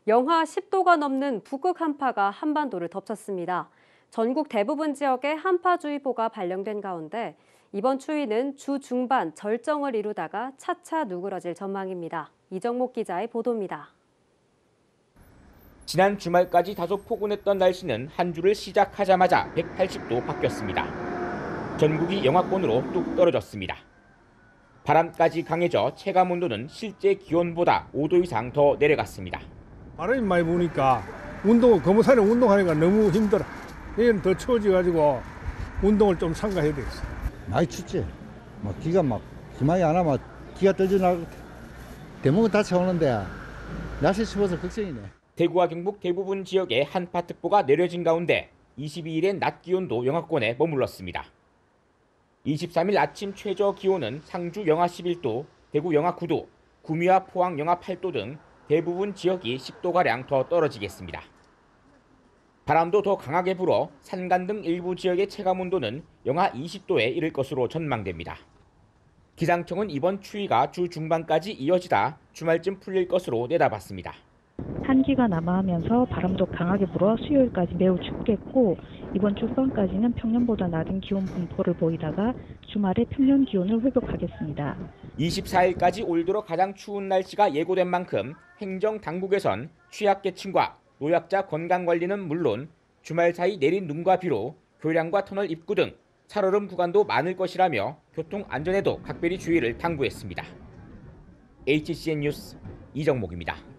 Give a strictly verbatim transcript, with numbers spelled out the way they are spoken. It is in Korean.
영하 십 도가 넘는 북극 한파가 한반도를 덮쳤습니다. 전국 대부분 지역에 한파주의보가 발령된 가운데 이번 추위는 주 중반 절정을 이루다가 차차 누그러질 전망입니다. 이정목 기자의 보도입니다. 지난 주말까지 다소 포근했던 날씨는 한 주를 시작하자마자 백팔십 도 바뀌었습니다. 전국이 영하권으로 뚝 떨어졌습니다. 바람까지 강해져 체감온도는 실제 기온보다 오 도 이상 더 내려갔습니다. 바람이 많이 부니까 운동, 거무산에 운동하니까 너무 힘들어. 내일은 더 추워져가지고 운동을 좀 삼가해야 되겠어. 많이 춥지. 막 기가 막 기막이 안 하면 기가 떨어지나 대목은 다 채우는데 날씨 추워서 걱정이네. 대구와 경북 대부분 지역에 한파특보가 내려진 가운데 이십이 일엔 낮 기온도 영하권에 머물렀습니다. 이십삼 일 아침 최저 기온은 상주 영하 십일 도, 대구 영하 구 도, 구미와 포항 영하 팔 도 등 대부분 지역이 십 도가량 더 떨어지겠습니다. 바람도 더 강하게 불어 산간 등 일부 지역의 체감온도는 영하 이십 도에 이를 것으로 전망됩니다. 기상청은 이번 추위가 주 중반까지 이어지다 주말쯤 풀릴 것으로 내다봤습니다. 한기가 남하하면서 바람도 강하게 불어 수요일까지 매우 춥겠고 이번 주 후반까지는 평년보다 낮은 기온 분포를 보이다가 주말에 평년 기온을 회복하겠습니다. 이십사 일까지 올 들어 가장 추운 날씨가 예고된 만큼 행정당국에선 취약계층과 노약자 건강관리는 물론 주말 사이 내린 눈과 비로 교량과 터널 입구 등 살얼음 구간도 많을 것이라며 교통 안전에도 각별히 주의를 당부했습니다. 에이치씨엔 뉴스 이정목입니다.